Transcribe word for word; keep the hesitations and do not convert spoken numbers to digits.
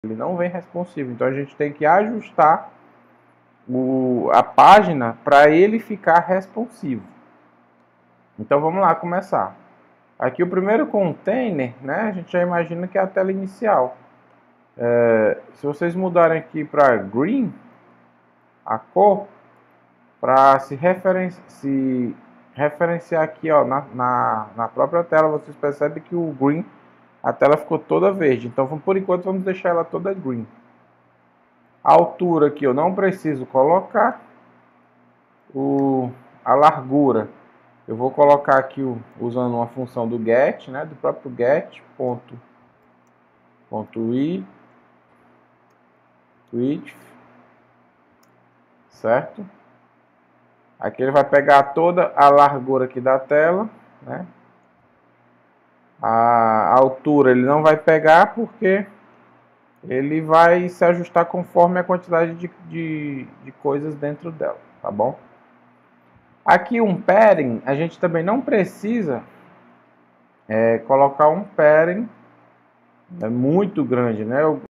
ele não vem responsivo. Então a gente tem que ajustar o, a página para ele ficar responsivo. Então vamos lá começar. Aqui o primeiro container, né, a gente já imagina que é a tela inicial. É, se vocês mudarem aqui para green, a cor, para se, referen se referenciar aqui ó, na, na, na própria tela, vocês percebem que o green, a tela ficou toda verde. Então por enquanto vamos deixar ela toda green. A altura aqui eu não preciso colocar. O, a largura eu vou colocar aqui usando uma função do get, né, do próprio get ponto, ponto width, width, certo? Aqui ele vai pegar toda a largura aqui da tela, né? A altura ele não vai pegar porque ele vai se ajustar conforme a quantidade de, de, de coisas dentro dela, tá bom? Aqui um padding, a gente também não precisa é, colocar um padding é muito grande, né?